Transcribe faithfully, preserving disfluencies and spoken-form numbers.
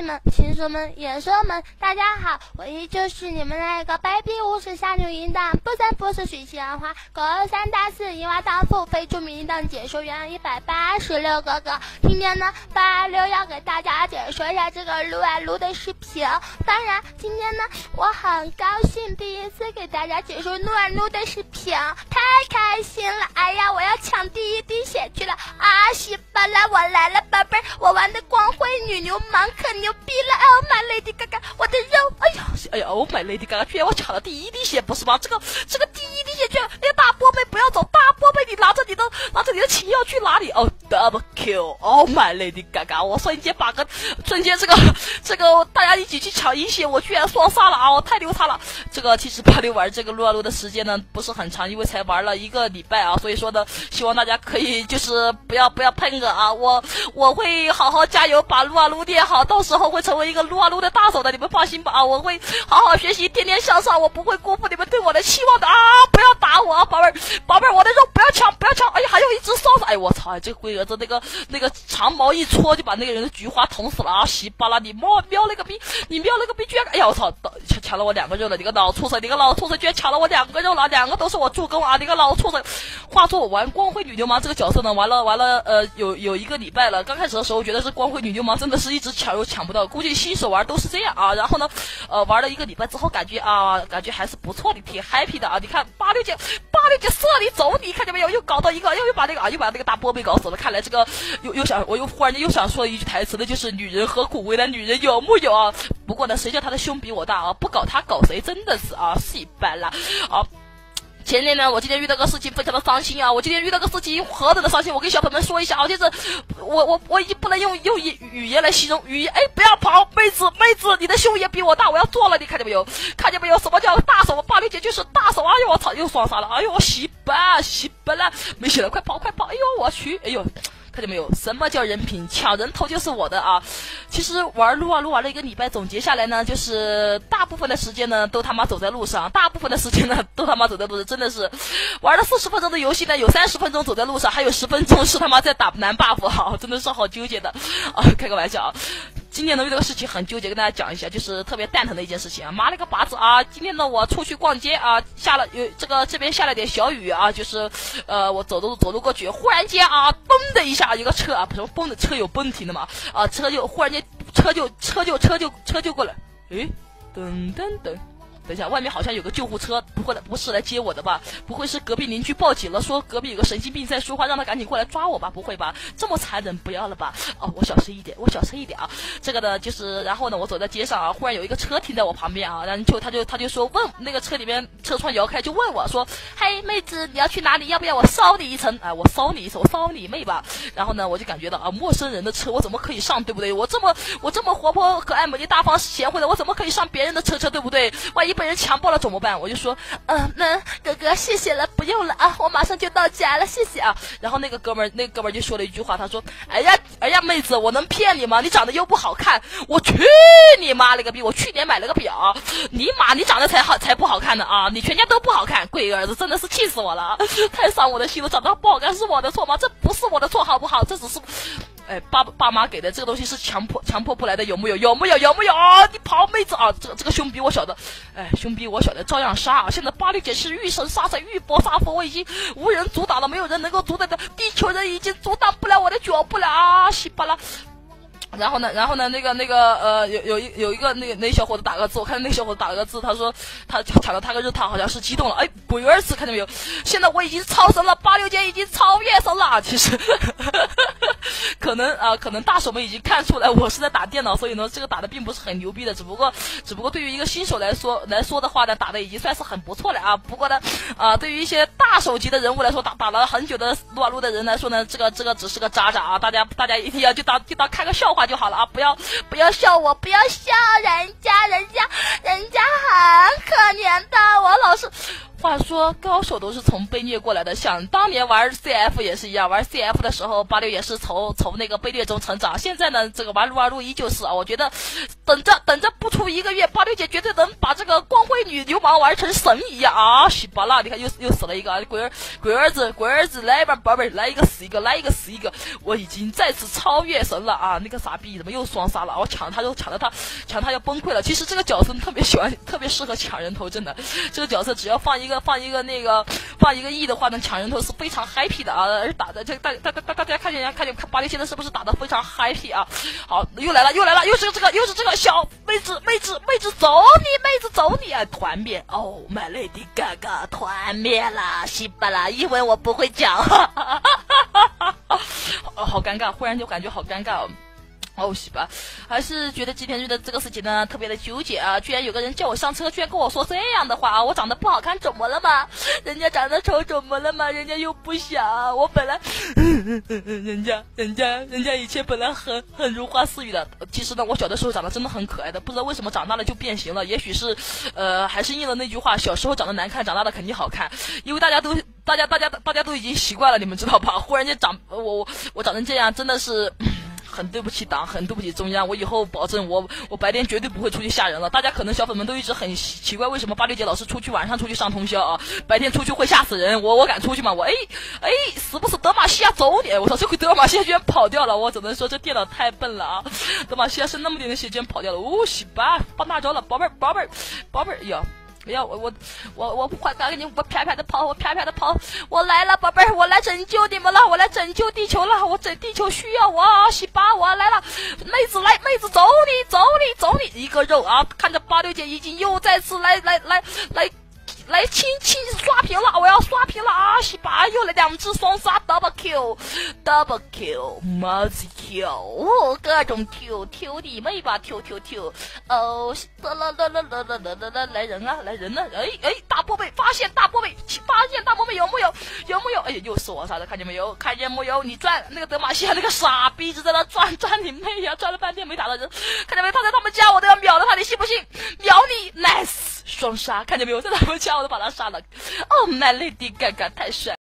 士们、禽兽们、野兽们，大家好，我依旧是你们那个白皮无耻下女淫荡，不三不四水性杨花，狗二三大四淫娃荡妇，非著名荡解说员一百八十六个个。今天呢，八六要给大家解说一下这个撸啊撸的视频。当然，今天呢，我很高兴第一次给大家解说撸啊撸的视频，太开心了！哎呀，我要抢第一滴血去了啊！西巴拉，我来了，宝贝儿，我玩的光辉女流氓可牛逼了！哦，My Lady Gaga，我的肉，哎呀， 哎呀，Oh my Lady Gaga，居然我抢了第一滴血，不是吗？这个这个第一滴血居然，哎呀，大波妹不要走，大波妹你拿着你的拿着你的琴要去哪里？哦 ，Double Kill，Oh my Lady Gaga，我瞬间把个瞬间这个这个大家一起去抢一血，我居然双杀了啊！我太牛叉了！这个其实八六玩这个撸啊撸的时间呢不是很长，因为才玩了一个礼拜啊，所以说呢，希望大家可以就是不要不要喷我啊，我我会好好加油，把撸啊撸练好，到时候会成为一个撸啊撸的大手的，你们放心吧啊！我会好好学习，天天向上，我不会辜负你们对我的期望的啊！不要打我啊，宝贝儿，宝贝儿，我的肉不要抢，不要抢！哎呀，还有一只双手，哎我操，这个龟儿子那个那个长矛一戳就把那个人的菊花捅死了啊！稀巴拉，你瞄瞄了个逼，你瞄了个逼，居然，哎呀我操，抢抢了我两个肉了，你个老畜生，你个老畜生居然抢了我两个肉了，两个都是我助攻啊！你个老畜生！话说我玩光辉女流氓这个角色呢，玩了玩了呃有有一个礼拜了，刚开始的时候觉得是光辉女流氓真的是一直抢又抢不到，估计新手玩都是这样啊。然后呢，呃玩了一个礼拜之后，感觉啊感觉还是不错的，挺 happy 的啊。你看八六姐八六姐射你走你，看见没有？又搞到一个，又又把那个啊又把那个大波被搞死了。看来这个又又想我又忽然间又想说一句台词的，就是女人何苦为难女人，有木有啊？不过呢，谁叫他的胸比我大啊？不搞他搞谁？真的是啊，是一般啦啊。前天呢，我今天遇到个事情非常的伤心啊！我今天遇到个事情何等的伤心，我跟小朋友们说一下啊，就是我我我已经不能用用语言来形容语言，哎，不要跑，妹子妹子，你的胸也比我大，我要做了，你看见没有？看见没有？什么叫大手？八六姐就是大手！哎呦我操，又双杀了！哎呦我洗吧洗吧了，没血了，快跑快跑！哎呦我去！哎呦。看见没有？什么叫人品？抢人头就是我的啊！其实玩撸啊撸玩了一个礼拜，总结下来呢，就是大部分的时间呢都他妈走在路上，大部分的时间呢都他妈走在路上，真的是玩了四十分钟的游戏呢，有三十分钟走在路上，还有十分钟是他妈在打男 buff， 好，真的是好纠结的啊！开个玩笑啊！今天呢，遇到个事情很纠结，跟大家讲一下，就是特别蛋疼的一件事情啊！妈了个巴子啊！今天呢，我出去逛街啊，下了有这个这边下了点小雨啊，就是呃，我走路走路过去，忽然间啊，嘣的一下，一个车啊，不是嘣的车有崩停的嘛，啊，车就忽然间车就车就车就车就过来，诶，噔噔噔。等一下，外面好像有个救护车，不会不是来接我的吧？不会是隔壁邻居报警了，说隔壁有个神经病在说话，让他赶紧过来抓我吧？不会吧？这么残忍，不要了吧？哦，我小声一点，我小声一点啊。这个呢，就是然后呢，我走在街上啊，忽然有一个车停在我旁边啊，然后就他就他就说问那个车里面车窗摇开，就问我说：“嘿，妹子，你要去哪里？要不要我捎你一程？哎，我捎你一程，我捎你妹吧。”然后呢，我就感觉到啊，陌生人的车我怎么可以上，对不对？我这么我这么活泼可爱、美丽大方、贤惠的，我怎么可以上别人的车车，对不对？万一被人强暴了怎么办？我就说，嗯、呃，那哥哥谢谢了，不用了啊，我马上就到家了，谢谢啊。然后那个哥们儿，那个哥们儿就说了一句话，他说：“哎呀，哎呀，妹子，我能骗你吗？你长得又不好看，我去你妈了个逼！我去年买了个表，你妈你长得才好才不好看呢啊！你全家都不好看，龟儿子真的是气死我了，太伤我的心了。长得不好看是我的错吗？这不是我的错，好不好？这只是。”哎，爸爸妈给的这个东西是强迫强迫不来的，有木有？有木有？有木有？啊！你跑妹子啊！这个这个胸比我小的，哎，胸比我小的照样杀啊！现在八六姐是遇神杀神，遇佛杀佛，我已经无人阻挡了，没有人能够阻挡的，地球人已经阻挡不了我的脚步了啊！稀巴拉。然后呢，然后呢，那个那个呃，有有一有一个那个那小伙子打个字，我看到那个小伙子打了个字，他说他抢了他个日他好像是激动了，哎，鬼儿子看见没有？现在我已经超神了，八六姐已经超越神了。其实可能啊、呃，可能大手们已经看出来我是在打电脑，所以呢，这个打的并不是很牛逼的，只不过只不过对于一个新手来说来说的话呢，打的已经算是很不错了啊。不过呢，啊、呃，对于一些大手级的人物来说，打打了很久的撸啊撸的人来说呢，这个这个只是个渣渣啊，大家大家一定要就当就当看个笑话就好了啊！不要不要笑我，不要笑人家，人家人家很可怜的。我老是话说高手都是从被虐过来的，想当年玩 C F 也是一样，玩 C F 的时候八六也是从从那个被虐中成长。现在呢，这个玩撸啊撸依旧是啊，我觉得等着等着不出一个月，八六姐绝对能把这个光辉女流氓玩成神一样啊！稀巴烂，你看又又死了一个鬼儿鬼儿子鬼儿子，来吧宝贝，来一个死一个，来一个死一个，我已经再次超越神了啊！那个傻逼怎么又双杀了？我抢他就抢得他抢他要崩溃了。其实这个角色特别喜欢，特别适合抢人头，真的，这个角色只要放一个放一个那个放一个 E 的话呢，抢人头是非常 happy 的啊！而打的这大大大大家看见看见八六现在是不是打的非常 happy 啊？好，又来了又来了，又是这个又是这个小妹子妹子妹子走你妹子走你啊！团灭哦 ，My Lady Gaga 团灭了，稀巴啦，英文我不会讲，哈哈哈哈哈哈，好尴尬，忽然就感觉好尴尬哦。哦，是吧？还是觉得吉田瑞的这个事情呢特别的纠结啊！居然有个人叫我上车，居然跟我说这样的话啊！我长得不好看怎么了吗？人家长得丑怎么了吗？人家又不想，我本来，人家人家人家以前本来很很如花似玉的。其实呢，我小的时候长得真的很可爱的，不知道为什么长大了就变形了。也许是，呃，还是应了那句话：小时候长得难看，长大了肯定好看。因为大家都大家大家大家都已经习惯了，你们知道吧？忽然间长我我长成这样，真的是。很对不起党，很对不起中央，我以后保证我我白天绝对不会出去吓人了。大家可能小粉们都一直很奇怪，为什么八六姐老是出去晚上出去上通宵啊？白天出去会吓死人，我我敢出去吗？我哎哎，是不是德玛西亚走你？我操，这回德玛西亚居然跑掉了，我只能说这电脑太笨了啊！德玛西亚是那么点的血居然跑掉了，哦，西吧，放大招了，宝贝儿宝贝儿宝贝儿呀！哎呀，我我我我快赶紧我啪啪的跑，我啪啪的跑，我来了，宝贝儿，我来拯救你们了，我来拯救地球了，我拯地球需要我，西巴我来了，妹子来，妹子走你走你走你，一个肉啊！看着八六姐已经又再次来来来来。来轻轻刷屏了，我要刷屏了啊！西巴又来两只双杀 ，double kill，double kill，multi kill， 哦，各种 Q Q 你妹吧 ，Q Q Q， 哦，啦啦啦啦啦啦啦啦啦，来人啊，来人呢、啊！哎哎，大波妹发现大波妹，发现大波妹有木有？有木有？哎呀，又是我杀的，看见没有？看见没有？你转那个德玛西亚那个傻逼子在那转转你妹呀！转了半天没打到人，看见没有？他在他们家我都要秒了他，你信不信？秒你 ，nice 双杀，看见没有？在他们家我都把他杀了。哦 ，My Lady Gaga 太帅。